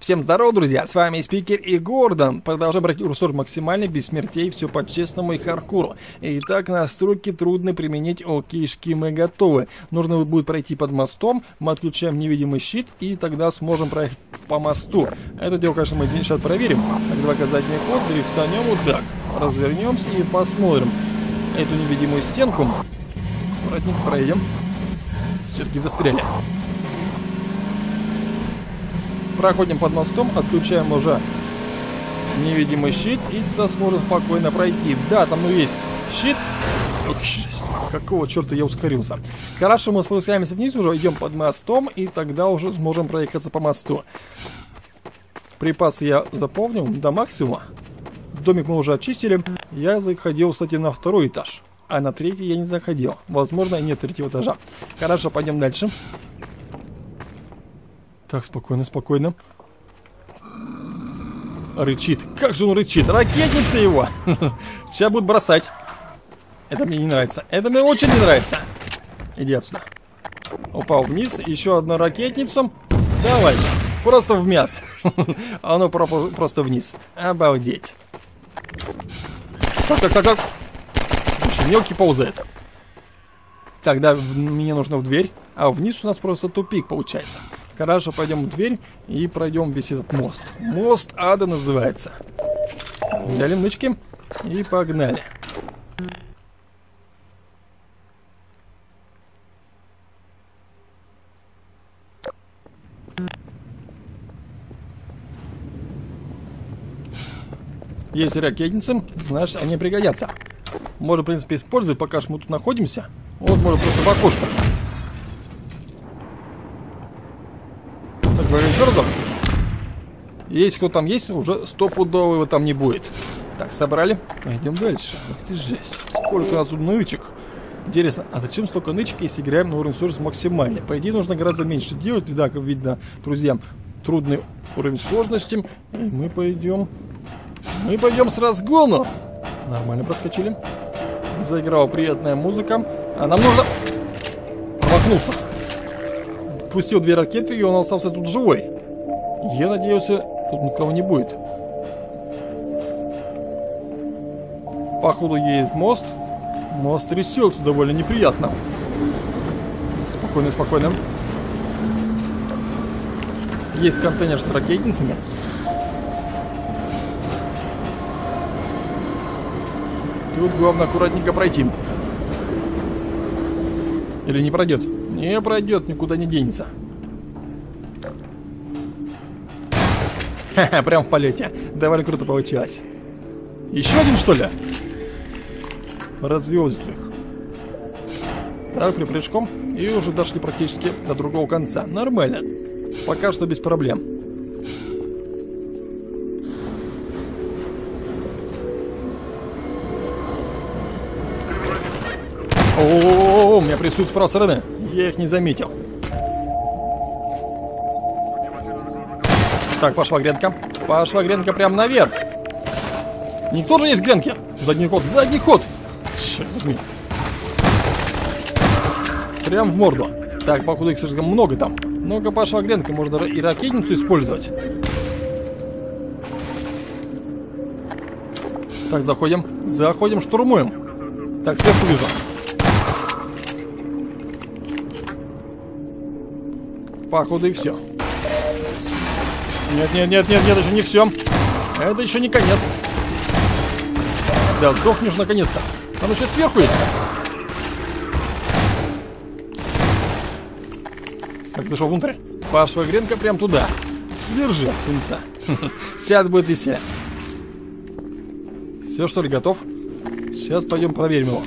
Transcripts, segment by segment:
Всем здорово, друзья, с вами Спикер и Гордон. Продолжаем брать Урсор максимально, без смертей, все по-честному и хардкору. Итак, настройки трудно применить, окейшки мы готовы. Нужно будет пройти под мостом, мы отключаем невидимый щит и тогда сможем проехать по мосту. Это дело, конечно, мы сейчас проверим. Так, давай-ка задний ход, дрифтанем вот так. Развернемся и посмотрим эту невидимую стенку. Аккуратненько проедем. Все-таки застряли. Проходим под мостом, отключаем уже невидимый щит и туда сможем спокойно пройти. Да, там есть щит. Ох, какого черта я ускорился. Хорошо, мы спускаемся вниз, уже идем под мостом и тогда уже сможем проехаться по мосту. Припасы я заполнил до максимума. Домик мы уже очистили. Я заходил, кстати, на второй этаж, а на третий я не заходил. Возможно, нет третьего этажа. Хорошо, пойдем дальше. Так, спокойно, спокойно. Рычит. Как же он рычит? Ракетница его! Сейчас будут бросать. Это мне не нравится. Это мне очень не нравится. Иди отсюда. Упал вниз. Еще одну ракетницу. Давай же. Просто в мясо. Оно просто вниз. Обалдеть. Так. Еще мелкий ползает. Тогда мне нужно в дверь. А вниз у нас просто тупик получается. Хорошо, пойдем в дверь и пройдем весь этот мост. Мост ада называется. Взяли нычки и погнали. Есть ракетницы, значит, они пригодятся. Можно, в принципе, использовать, пока мы тут находимся. Вот, можно просто в окошко. Так, еще разок. Есть кто там есть, уже стопудово его там не будет. Так, собрали. Пойдем дальше. Ух ты, жесть. Сколько у нас тут нычек. Интересно, а зачем столько нычек, если играем на уровень сложности максимальный? По идее, нужно гораздо меньше делать. Да, как видно, друзья, трудный уровень сложности. И мы пойдем с разгону. Нормально проскочили. Заиграла приятная музыка. А нам нужно... Промахнулся. Пустил две ракеты, и он остался тут живой. Я надеялся, тут никого не будет. Походу есть мост. Мост трясется довольно неприятно. Спокойно, спокойно. Есть контейнер с ракетницами. Тут главное аккуратненько пройти. Или не пройдет? Не пройдет, никуда не денется. Ха-ха, прям в полете. Довольно круто получилось. Еще один, что ли? Развел их. Так, припрыжком. И уже дошли практически до другого конца. Нормально. Пока что без проблем. О, у меня присутствует справа стороны. Я их не заметил. Так, пошла гренка. Пошла гренка прямо наверх. Никто же есть гренки. Задний ход, задний ход. Черт возьми. Прям в морду. Так, походу их слишком много там. Ну-ка, пошла гренка. Можно даже и ракетницу использовать. Так, заходим. Заходим, штурмуем. Так, сверху вижу. Походу и все. Нет, это не все. Это еще не конец. Да, сдохнешь наконец-то. Он еще сверху есть. Так, зашел внутрь. Пошла гренка прям туда. Держи, свинца. Сейчас будет веселее. Все, что ли, готов? Сейчас пойдем проверим его.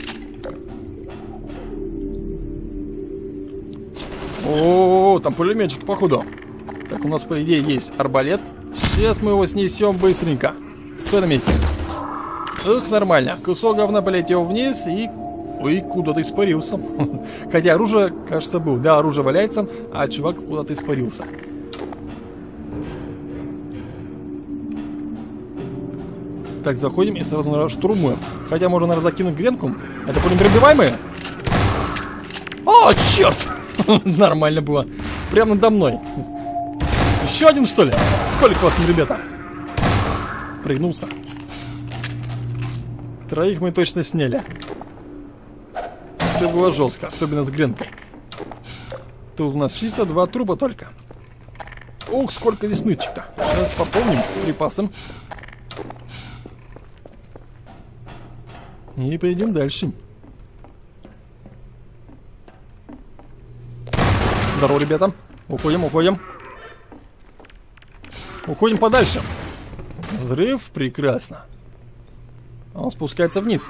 О, там пулеметчик, походу. Так, у нас, по идее, есть арбалет. Сейчас мы его снесем быстренько. Стой на месте. Эх, нормально. Кусок говна полетел вниз и... Ой, куда-то испарился. Хотя оружие, кажется, было. Да, оружие валяется, а чувак куда-то испарился. Так, заходим и сразу штурмуем. Хотя можно, наверное, закинуть гренку. Это пуленепробиваемые? О, черт! Нормально было. Прямо надо мной. Еще один, что ли? Сколько вас, ребята? Пригнулся. Троих мы точно сняли. Это было жестко, особенно с Гренкой. Тут у нас чисто 2 трупа только. Ух, сколько здесь нычек-то. Сейчас пополним припасом. И пойдем дальше. Здорово, ребята. Уходим, уходим. Уходим подальше. Взрыв, прекрасно. Он спускается вниз.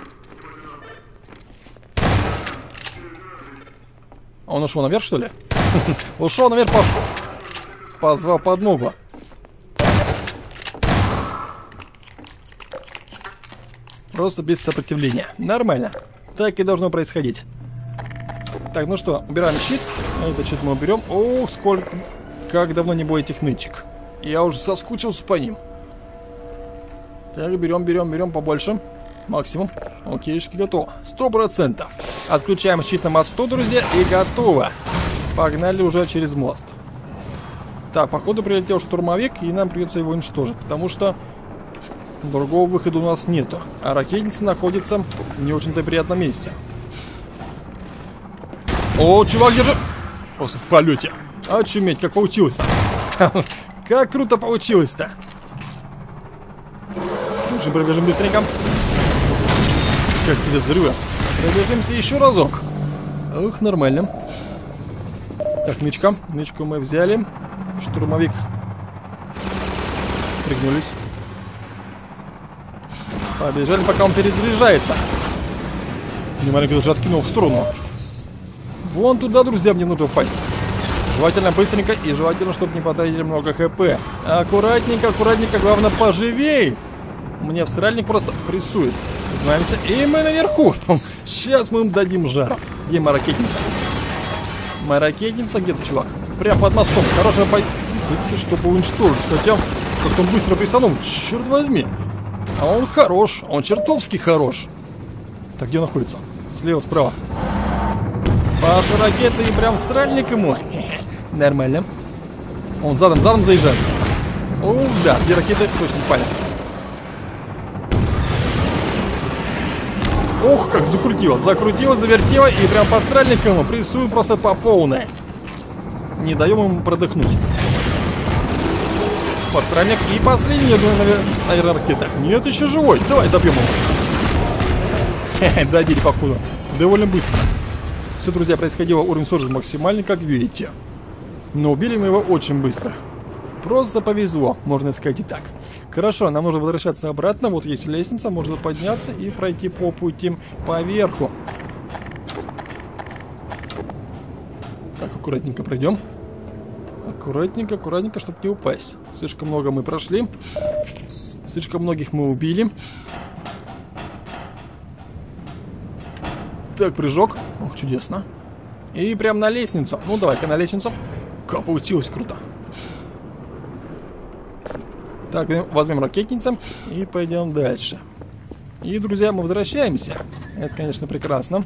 Он ушел наверх, что ли? Ушел наверх, пошел. Позвал подмогу. Просто без сопротивления. Нормально. Так и должно происходить. Так, ну что, убираем щит. Этот щит мы уберем. Ох, сколько... Как давно не было этих нычек. Я уже соскучился по ним. Так, берем побольше. Максимум. Окейшки, готово. 100%. Отключаем щит на мосту, друзья, и готово. Погнали уже через мост. Так, походу прилетел штурмовик, и нам придется его уничтожить, потому что другого выхода у нас нету. А ракетница находится в не очень-то приятном месте. О, чувак, держи! Просто в полете. Очуметь, как получилось-то. Как круто получилось-то. Пробежим быстренько. Какие-то взрывы. Пробежимся еще разок. Ух, нормально. Так, нычка. Нычку мы взяли. Штурмовик. Пригнулись. Побежали, пока он перезаряжается. Маленько даже откинул в сторону. Вон туда, друзья, мне нужно упасть. Желательно быстренько и желательно, чтобы не потратили много хп. Аккуратненько, аккуратненько, главное поживей. Мне в сральник просто прессует. Поднимаемся, и мы наверху. Сейчас мы им дадим жар. Где моя ракетница? Моя ракетница где-то, чувак? Прям под мостом. Хорошая позиция, чтобы уничтожить. Хотя, как он быстро присанул. Черт возьми. А он хорош. Он чертовски хорош. Так, где он находится? Слева, справа. Паша ракеты и прям в сральник ему. Нормально. Он задом заезжает. О, да, две ракеты точно спали. Ох, как закрутило, завертело и прям под сральником ему прессует просто по полной. Не даем ему продохнуть. Под сральник и последняя, наверное, ракета. Нет, еще живой. Давай добьем его. Добили, походу. Довольно быстро. Все, друзья, происходило, уровень сложности максимальный, как видите. Но убили мы его очень быстро. Просто повезло, можно сказать и так. Хорошо, нам нужно возвращаться обратно. Вот есть лестница, можно подняться и пройти по пути поверху. Так, аккуратненько пройдем. Аккуратненько, аккуратненько, чтобы не упасть. Слишком много мы прошли. Слишком многих мы убили. Так, прыжок. Ох, чудесно. И прям на лестницу. Ну, давай-ка на лестницу. Как получилось круто. Так, возьмем ракетницу и пойдем дальше. И, друзья, мы возвращаемся. Это, конечно, прекрасно.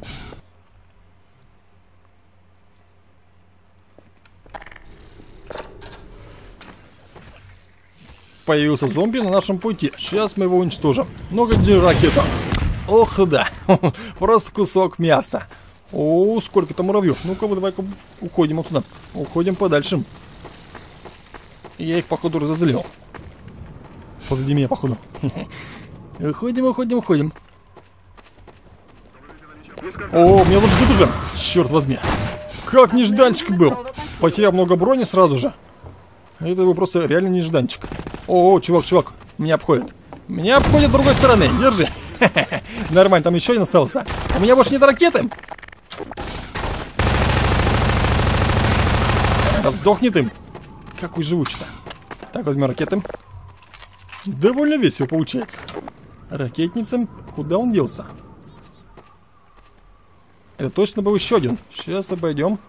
Появился зомби на нашем пути. Сейчас мы его уничтожим. Ну-ка, держи ракету. Ох, да. Просто кусок мяса. О, сколько-то муравьев. Ну-ка, давай-ка уходим отсюда. Уходим подальше. Я их, походу, разозлил. Позади меня, походу. Уходим. О, мне нужно тут уже. Черт возьми. Как нежданчик был. Потерял много брони сразу же. Это был просто реально нежданчик. О, чувак, меня обходит. Меня обходит с другой стороны. Держи. Нормально, там еще один остался. У меня больше нет ракеты. Сдохнет им. Какой живучий-то. Так, возьмем ракеты. Довольно весело получается. Ракетница. Куда он делся? Это точно был еще один. Сейчас обойдем.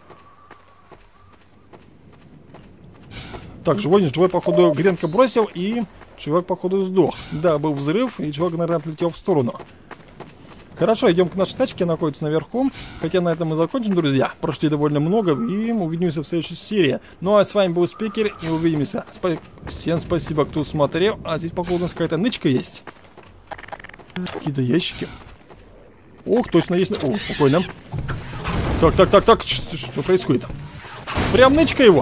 Так, живой, походу, Гренка бросил, и чувак, походу, сдох. Да, был взрыв, и чувак, наверное, отлетел в сторону. Хорошо, идем к нашей тачке, она находится наверху. Хотя на этом мы закончим, друзья. Прошли довольно много, и увидимся в следующей серии. Ну а с вами был Спикер, и увидимся. Всем спасибо, кто смотрел. А здесь, походу, у нас какая-то нычка есть. Какие-то ящики. Ох, точно есть. О, спокойно. Так. Что происходит? Прям нычка его.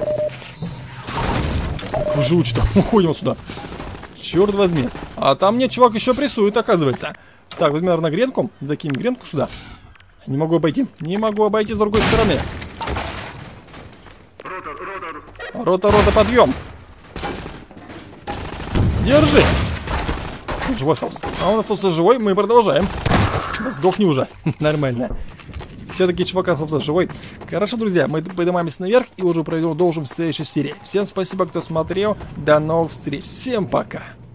Живучий-то. Уходим отсюда. Черт возьми. А там мне чувак еще прессует, оказывается. Так, возьми, наверное, гренку. Закинем гренку сюда. Не могу обойти. Не могу обойти с другой стороны. Рота, подъем. Держи. Живой остался. А он остался живой, мы продолжаем. Сдохни уже. Нормально. Все-таки чувак остался живой. Хорошо, друзья, мы поднимаемся наверх и уже продолжим в следующей серии. Всем спасибо, кто смотрел. До новых встреч. Всем пока.